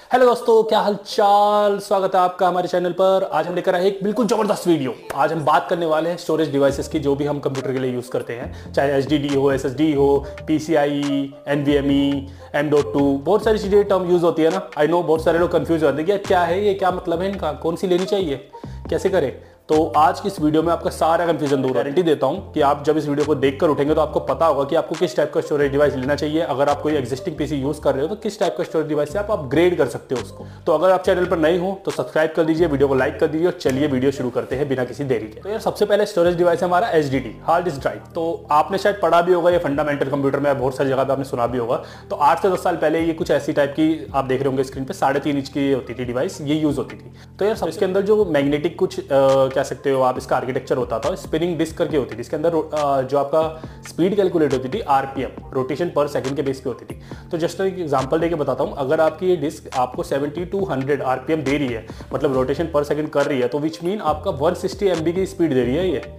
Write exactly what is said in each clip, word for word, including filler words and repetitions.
Hello दोस्तों, क्या हाल चाल। स्वागत है आपका हमारे चैनल पर। आज हम लेकर आए एक बिल्कुल जबरदस्त वीडियो। आज हम बात करने वाले हैं स्टोरेज डिवाइसेस की, जो भी हम कंप्यूटर के लिए यूज करते हैं, चाहे एच डी डी हो, एस एस डी हो, P C I, N V M E, M dot two, बहुत सारी चीजें टर्म यूज होती है ना। आई नो बहुत सारे लोग कंफ्यूज होते हैं कि क्या है ये, क्या मतलब है इनका, कौन सी लेनी चाहिए, कैसे करें। तो आज की इस वीडियो में आपका सारा कंफ्यूजन दूर। गारंटी देता हूं कि आप जब इस वीडियो को देखकर उठेंगे तो आपको पता होगा कि आपको किस टाइप का स्टोरेज डिवाइस लेना चाहिए। अगर आप कोई एग्जिस्टिंग पीसी यूज कर रहे हो तो किस टाइप का स्टोरेज डिवाइस से आप अपग्रेड कर सकते हो उसको। तो अगर आप चैनल पर नए हो तो सब्सक्राइब कर दीजिए, वीडियो को लाइक कर दीजिए और चलिए वीडियो शुरू करते हैं बिना किसी देरी के। तो यार सबसे पहले स्टोरेज डिवाइस है हमारा H D D, hard disk drive. तो आपने शायद पढ़ा भी होगा, ये फंडामेंटल कंप्यूटर में बहुत सारी जगह पे आपने सुना भी होगा। तो आठ से दस साल पहले ये कुछ ऐसी टाइप की आप देख रहे होंगे स्क्रीन पे, साढ़े तीन इंच की होती थी डिवाइस, ये यूज होती थी। तो यार इसके अंदर जो मैग्नेटिक कुछ कह सकते हो आप, इसका आर्किटेक्चर होता था, स्पिनिंग डिस्क करके होती थी। इसके अंदर जो आपका स्पीड कैलकुलेट होती थी आरपीएम, रोटेशन पर सेकंड के बेस पे होती थी। तो जस्ट एक एग्जांपल देके बताता हूं, अगर आपकी ये डिस्क आपको सेवेंटी टू हंड्रेड आरपीएम दे रही है, मतलब रोटेशन पर सेकंड कर रही है, तो विच मीन आपका वन सिक्सटी एमबी की स्पीड दे रही है ये।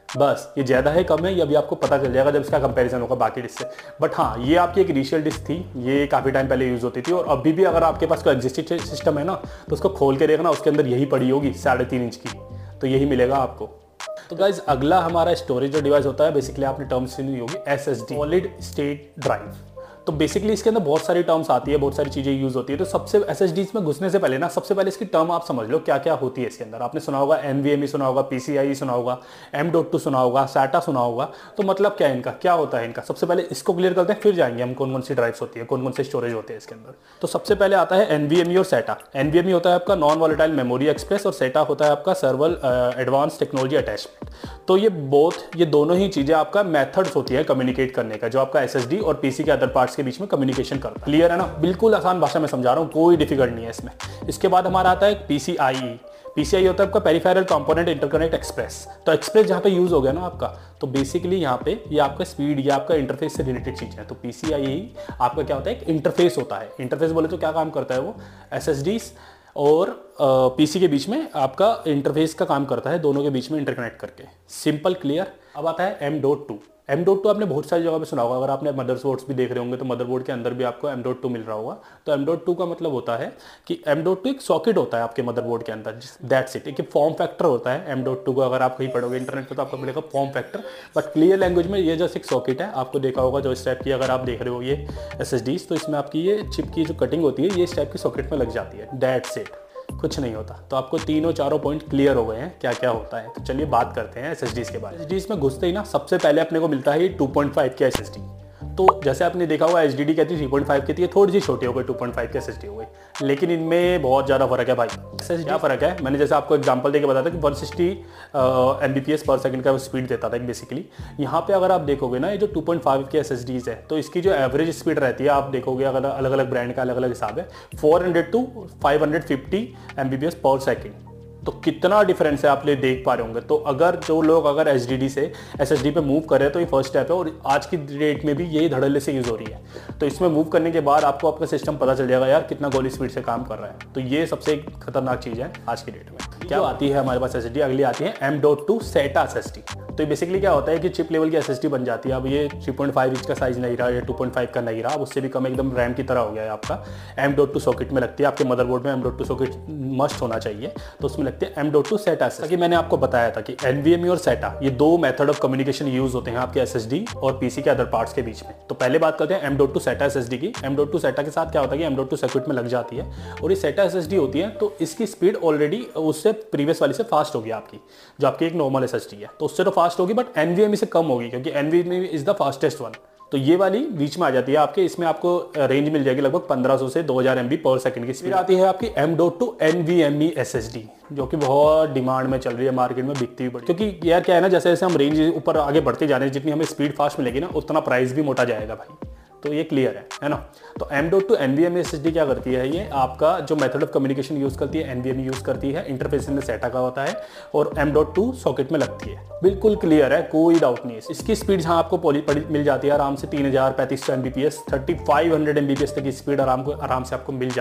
बस ये ज्यादा है कम है ये अभी आपको पता चल जाएगा जब इसका कंपैरिजन होगा बाकी डिस्क से। बट हाँ, ये आपकी एक इनिशियल डिस्क थी, ये काफी टाइम पहले यूज होती थी। और अभी भी अगर आपके पास कोई एग्जिस्टिंग सिस्टम है ना, तो उसको खोल के देखना, उसके अंदर यही पड़ी होगी साढ़े तीन इंच की, तो यही मिलेगा आपको। तो गाइज अगला हमारा स्टोरेज जो डिवाइस होता है, बेसिकली आपने टर्म सुनी होगी, S S D, solid state drive. तो बेसिकली इसके अंदर बहुत सारी टर्म्स आती है, बहुत सारी चीजें यूज होती है। तो सबसे एस एस डी में घुसने से पहले ना, सबसे पहले इसकी टर्म आप समझ लो क्या क्या होती है इसके अंदर। आपने सुना होगा एन वी एम ई सुना होगा, पी सी आई सुना होगा, एम डॉट टू सुना होगा, सैटा सुना होगा। तो मतलब क्या है इनका, क्या होता है इनका, सबसे पहले इसको क्लियर करते हैं, फिर जाएंगे हम कौन कौन सी ड्राइव्स होती है, कौन कौन से स्टोरेज होते हैं इसके अंदर। तो सबसे पहले आता है एन वी एम ई और SATA. N V M E होता है आपका नॉन वॉलेटाइल मेमोरी एक्सप्रेस, और सैटा होता है आपका सर्वर एडवांस टेक्नोलॉजी अटैचमेंट। तो ये बोथ ये दोनों ही चीजें आपका मेथड्स होती है कम्युनिकेट करने का, जो आपका एस एस डी और पीसी के अदर पार्ट्स के बीच में कम्युनिकेशन करता है। क्लियर है ना, बिल्कुल आसान भाषा में समझा रहा हूँ, कोई डिफिकल्ट नहीं है इसमें। इसके बाद हमारा आता है पीसीआई। पीसीआई होता है आपका पेरिफेरल कंपोनेंट इंटरकनेक्ट एक्सप्रेस। तो एक्सप्रेस जहाँ पे यूज हो गया ना आपका, तो बेसिकली यहाँ पे ये आपका स्पीड या आपका इंटरफेस से रिलेटेड चीज है। तो पीसीआई आपका क्या होता है, एक इंटरफेस होता है। इंटरफेस बोले तो क्या काम करता है वो, एसएसडीज और पीसी के बीच में आपका इंटरफेस का काम करता है, दोनों के बीच में इंटरकनेक्ट करके। Simple clear. अब आता है M dot two. M dot two आपने बहुत सारी जगह पे सुना होगा, अगर आपने मदरबोर्ड्स भी देख रहे होंगे तो मदरबोर्ड के अंदर भी आपको एम डॉट टू मिल रहा होगा। तो एम डॉट टू का मतलब होता है कि एम डॉट टू एक सॉकेट होता है आपके मदरबोर्ड के अंदर, दैट्स इट। एक फॉर्म फैक्टर होता है एम डॉट टू का। अगर आप कहीं पढ़ोगे इंटरनेट पे तो आपको मिलेगा form factor, but clear language में ये जस्ट एक सॉकेट है। आपको देखा होगा जो इस टाइप की, अगर आप देख रहे हो ये एस एस डीज, तो इसमें आपकी ये चिप की जो कटिंग होती है ये इस टाइप की सॉकेट में लग जाती है, दैट्स इट, कुछ नहीं होता। तो आपको तीनों चारों पॉइंट क्लियर हो गए हैं क्या क्या होता है। तो चलिए बात करते हैं एसएसडीज के बारे में। एसएसडीज में घुसते ही ना सबसे पहले अपने को मिलता है ये टू पॉइंट फाइव के एसएसडी। तो जैसे आपने देखा होगा एचडीडी कहती है थ्री पॉइंट फाइव की थी, थोड़ी सी छोटी हो गई, टू पॉइंट फाइव की एसएसडी हो गई, लेकिन इनमें बहुत ज़्यादा फर्क है भाई। एसएसडी क्या फर्क है, मैंने जैसे आपको एग्जांपल देके बताया था कि वन सिक्सटी एमबीपीएस पर सेकंड का स्पीड देता था बेसिकली। यहाँ पे अगर आप देखोगे ना, ये जो टू पॉइंट फाइव के एसएसडीज है, तो इसकी जो एवरेज स्पीड रहती है, आप देखोगे अगर अलग अलग ब्रांड का अलग अलग हिसाब है, four hundred to five hundred fifty MBPS पर सेकंड। तो कितना डिफरेंस है आप ले देख पा रहे होंगे। तो अगर जो लोग अगर एचडीडी से एसएसडी पे मूव कर रहे हैं तो ये फर्स्ट स्टेप है, और आज की डेट में भी यही धड़ल्ले से यूज हो रही है। तो इसमें मूव करने के बाद आपको आपका सिस्टम पता चल जाएगा यार कितना गोली स्पीड से काम कर रहा है। तो ये सबसे खतरनाक चीज है आज की डेट में। क्या आती है हमारे पास एसएसडी, अगली आती है M dot two SATA SSD. तो बेसिकली क्या होता है कि चिप लेवल की एसएसडी बन जाती है। अब ये थ्री पॉइंट फाइव इंच का साइज नहीं रहा, ये टू पॉइंट फाइव का नहीं रहा, अब उससे भी कम एकदम रैम की तरह हो गया है आपका। एम डॉट टू सॉकेट में लगती है, आपके मदरबोर्ड में M dot two socket must होना चाहिए, तो उसमें लगती है M dot two SATA SSD. मैंने आपको बताया था कि एनवीएमई और सैटा ये दो मेथड ऑफ कम्युनिकेशन यूज होते हैं आपके एसएसडी और पीसी के अदर पार्ट्स के बीच में। तो पहले बात करते हैं M dot two SATA SSD की। एम डॉट टू सैटा के साथ क्या होता है कि एम डॉट टू सर्किट में लग जाती है, और ये सैटा एसएसडी होती है, तो इसकी स्पीड ऑलरेडी उससे प्रीवियस वाली से फास्ट होगी आपकी, जो आपकी एक नॉर्मल एसएसडी है, तो उससे तो फास्ट होगी, बट एनवीएमई से कम होगी, क्योंकि NVMe is the fastest one. तो ये वाली बीच में आ जाती है आपके, इसमें आपको रेंज मिल जाएगी लगभग पंद्रह सौ से दो हज़ार एमबी पर सेकंड की स्पीड आती है आपकी M dot two NVMe SSD, जो कि बहुत डिमांड में चल रही है, मार्केट में बिकती भी बड़ी। क्योंकि यार क्या है ना, जैसे जैसे हम रेंज ऊपर आगे बढ़ते जा रहे हैं, जितनी हमें स्पीड फास्ट मिलेगी ना, उतना प्राइस भी मोटा जाएगा भाई। तो ये क्लियर है है ना। तो M dot two NVMe SSD क्या करती है, ये आपका जो मेथड ऑफ कम्युनिकेशन यूज करती है एनवीएमई यूज करती है, इंटरफेस में सैटा का होता है, और एम डॉट टू सॉकेट में लगती है। बिल्कुल क्लियर है, कोई डाउट नहीं है। इसकी स्पीड जहां आपको पॉली पड़ी मिल जाती है आराम से तीन हजार पैंतीस सौ MBPS, thirty five hundred MBPS तक की स्पीड आराम को आराम से आपको मिल जाती है।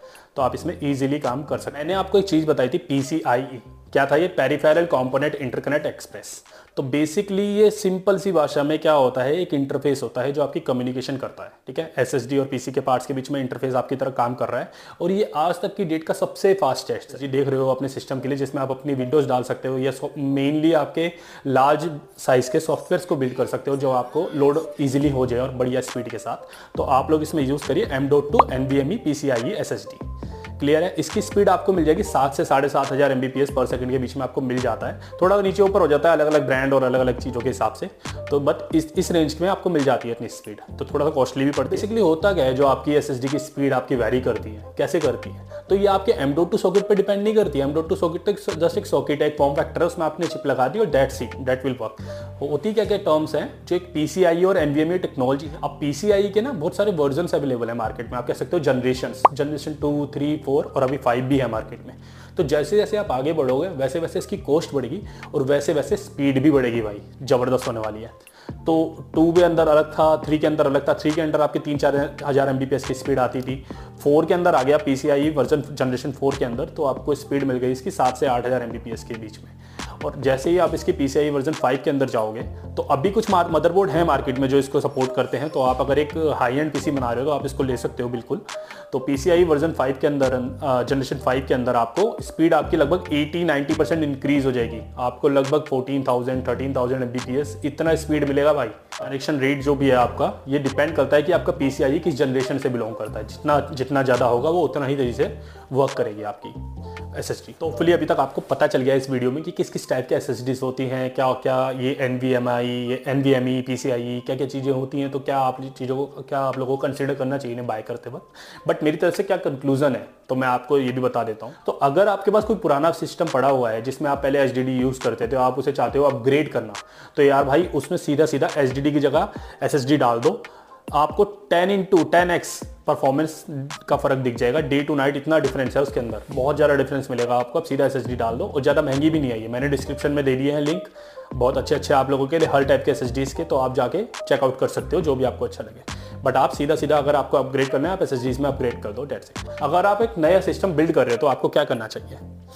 तो आप इसमें ईजिली काम कर सकते हैं। मैंने आपको एक चीज़ बताई थी पी सी आई ई, क्या था ये? Peripheral component interconnect express. तो बेसिकली ये सिंपल सी भाषा में क्या होता है, एक इंटरफेस होता है जो आपकी कम्युनिकेशन करता है, ठीक है। एसएसडी और पीसी के पार्ट्स के बीच में इंटरफेस आपकी तरह काम कर रहा है, और ये आज तक की डेट का सबसे फास्टेस्ट है। जी देख रहे हो अपने सिस्टम के लिए, जिसमें आप अपनी विंडोज डाल सकते हो या मेनली आपके लार्ज साइज के सॉफ्टवेयर को बिल्ड कर सकते हो जो आपको लोड ईजिली हो जाए और बढ़िया स्पीड के साथ। तो आप लोग इसमें यूज़ करिए M dot two N V M E P C I E S S D. Clear है? इसकी स्पीड आपको मिल जाएगी सात से साढ़े सात हज़ार एम बी पी एस पर सेकंड के बीच में आपको मिल जाता है। थोड़ा नीचे ऊपर हो जाता है अलग अलग ब्रांड और अलग अलग चीज़ों के हिसाब से, तो बट इस इस रेंज में आपको मिल जाती है इतनी स्पीड। तो थोड़ा सा कॉस्टली भी पड़ती है। बेसिकली होता क्या है, जो आपकी एसएसडी की स्पीड आपकी वैरी करती है, कैसे करती है? तो ये आपके एम डॉट टू सॉकेट पर डिपेंड नहीं करती है। एम डॉट टू सॉकेट तक जस्ट एक सॉकेट है, एक फॉर्म फैक्टर है, उसमें आपने चिप लगा दी और that's that will work. होती क्या क्या टर्म्स हैं जो एक पीसीआई और एनवीएमई टेक्नोलॉजी है। अब पीसीआई के ना बहुत सारे वर्जन अवेलेबल है मार्केट में। आप कह सकते हो generation generation two three four और अभी फाइव भी है मार्केट में। तो जैसे जैसे आप आगे बढ़ोगे वैसे वैसे इसकी कॉस्ट बढ़ेगी और वैसे वैसे स्पीड भी बढ़ेगी भाई, जबरदस्त होने वाली है। तो टू के अंदर अलग था, थ्री के अंदर अलग था। थ्री के अंदर आपकी तीन चार हज़ार एम बी पी एस की स्पीड आती थी। फोर के अंदर आ गया पीसीआई वर्जन जनरेशन फोर के अंदर, तो आपको स्पीड मिल गई इसकी सात से आठ हज़ार एम बी पी एस के बीच में। और जैसे ही आप इसकी पीसीआई वर्जन फाइव के अंदर जाओगे तो अभी कुछ मदरबोर्ड है मार्केट में जो इसको सपोर्ट करते हैं। तो आप अगर एक हाई एंड पीसी बना रहे हो तो आप इसको ले सकते हो बिल्कुल। तो पीसीआई वर्जन फाइव के अंदर जनरेशन फाइव के अंदर आपको स्पीड आपकी लगभग अस्सी नब्बे परसेंट इंक्रीज हो जाएगी। आपको लगभग चौदह हज़ार तेरह हज़ार एमबीपीएस इतना स्पीड मिलेगा भाई। कनेक्शन रेट जो भी है आपका, ये डिपेंड करता है कि आपका पीसीआई किस जनरेशन से बिलोंग करता है। जितना जितना ज़्यादा होगा वो उतना ही तेजी से वर्क करेगी आपकी एसएसडी। तो होपफुली अभी तक आपको पता चल गया इस वीडियो में कि किस किस टाइप के एसएसडीज होती हैं, क्या क्या ये एनवीएमआई, ये एनवीएमई, पीसीआई, क्या क्या चीज़ें होती हैं। तो क्या आप चीज़ों को क्या आप लोगों को कंसिडर करना चाहिए बाय करते वक्त। बट मेरी तरफ से क्या कंक्लूजन है तो मैं आपको ये भी बता देता हूँ। तो अगर आपके पास कोई पुराना सिस्टम पड़ा हुआ है जिसमें आप पहले एचडीडी यूज़ करते थे, आप उसे चाहते हो अपग्रेड करना, तो यार भाई उसमें सीधा सीधा एचडीडी की जगह एसएसडी डाल दो। आपको ten into ten X performance का फर्क दिख जाएगा। डे टू नाइट इतना डिफरेंस है उसके अंदर, बहुत ज़्यादा डिफरेंस मिलेगा आपको। अब सीधा एसएसडी डाल दो और ज़्यादा महंगी भी नहीं आई है। मैंने डिस्क्रिप्शन में दे दिए हैं लिंक, बहुत अच्छे अच्छे आप लोगों के लिए हर टाइप के एसएसडीज के, तो आप जाके चेकआउट कर सकते हो जो भी आपको अच्छा लगे। बट आप सीधा सीधा अगर आपको अपग्रेड करना है आप एसएसडीज में अपग्रेड कर दो, डेट्स इट। अगर आप एक नया सिस्टम बिल्ड कर रहे हो तो आपको क्या करना चाहिए?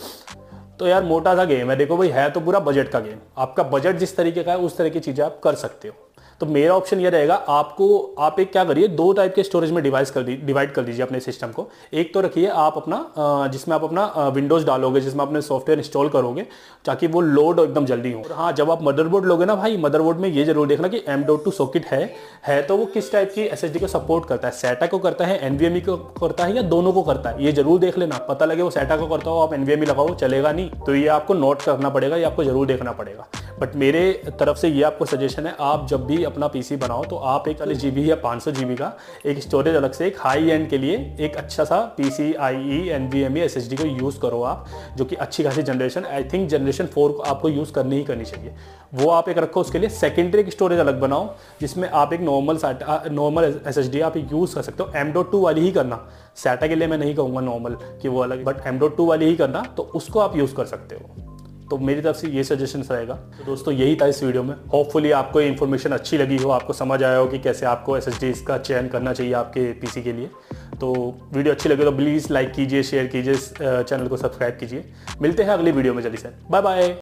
तो यार मोटा सा गेम है, देखो भाई है तो पूरा बजट का गेम। आपका बजट जिस तरीके का है उस तरह की चीज़ें आप कर सकते हो। तो मेरा ऑप्शन ये रहेगा, आपको आप एक क्या करिए, दो टाइप के स्टोरेज में डिवाइस कर दी डिवाइड कर दीजिए अपने सिस्टम को। एक तो रखिए आप अपना जिसमें आप अपना विंडोज़ डालोगे, जिसमें अपने सॉफ्टवेयर इंस्टॉल करोगे ताकि वो लोड एकदम जल्दी हो। और हाँ, जब आप मदरबोर्ड लोगे ना भाई, मदरबोर्ड में ये जरूर देखना कि एम डॉट टू सॉकेट है है तो वो किस टाइप की एसएसडी को सपोर्ट करता है। सेटा को करता है, एनवीएमई को करता है, या दोनों को करता है, ये जरूर देख लेना। पता लगे वो सेटा को करता हो आप एनवीएमई लगाओ, चलेगा नहीं। तो ये आपको नोट करना पड़ेगा, ये आपको जरूर देखना पड़ेगा। बट मेरे तरफ से ये आपको सजेशन है, आप जब भी अपना पीसी बनाओ तो आप एक चालीस जीबी या पाँच सौ जीबी का एक स्टोरेज अलग से एक हाई एंड के लिए एक अच्छा सा पीसीआई एनवीएमई एसएसडी को यूज़ करो आप, जो कि अच्छी खासी generation, I think generation four को आपको यूज़ करनी ही करनी चाहिए। वो आप एक रखो, उसके लिए सेकेंडरी एक स्टोरेज अलग बनाओ जिसमें आप एक नॉर्मल नॉर्मल एसएसडी आप यूज़ कर सकते हो। एम डॉट टू वाली ही करना, सेटा के लिए मैं नहीं कहूँगा नॉर्मल कि वो अलग, बट एम डॉट टू वाली ही करना, तो उसको आप यूज़ कर सकते हो। तो मेरी तरफ से ये सजेशन रहेगा। तो दोस्तों यही था इस वीडियो में। होपफुली आपको ये इन्फॉर्मेशन अच्छी लगी हो, आपको समझ आया हो कि कैसे आपको एसएसडीज का चयन करना चाहिए आपके पीसी के लिए। तो वीडियो अच्छी लगे तो प्लीज़ लाइक कीजिए, शेयर कीजिए, चैनल को सब्सक्राइब कीजिए। मिलते हैं अगली वीडियो में जल्दी से। Bye bye.